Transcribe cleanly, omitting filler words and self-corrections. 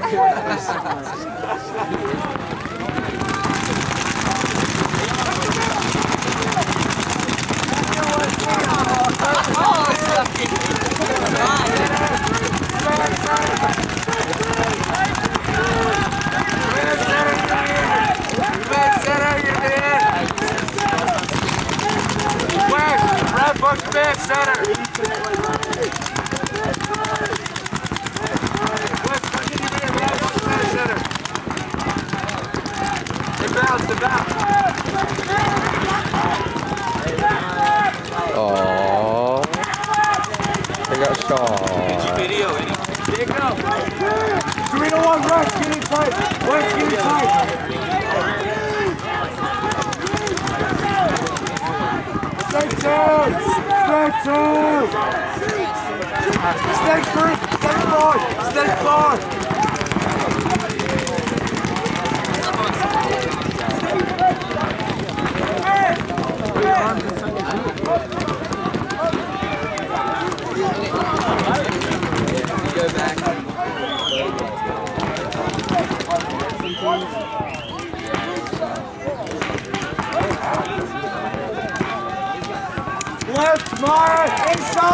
Oh, they got shot. Video, Eddie. There you go. 3 to 1, West, get in tight. West, get in tight. Stay two. Stay 3. Stay 4. Stay 4. Go back. Left, Mara, inside.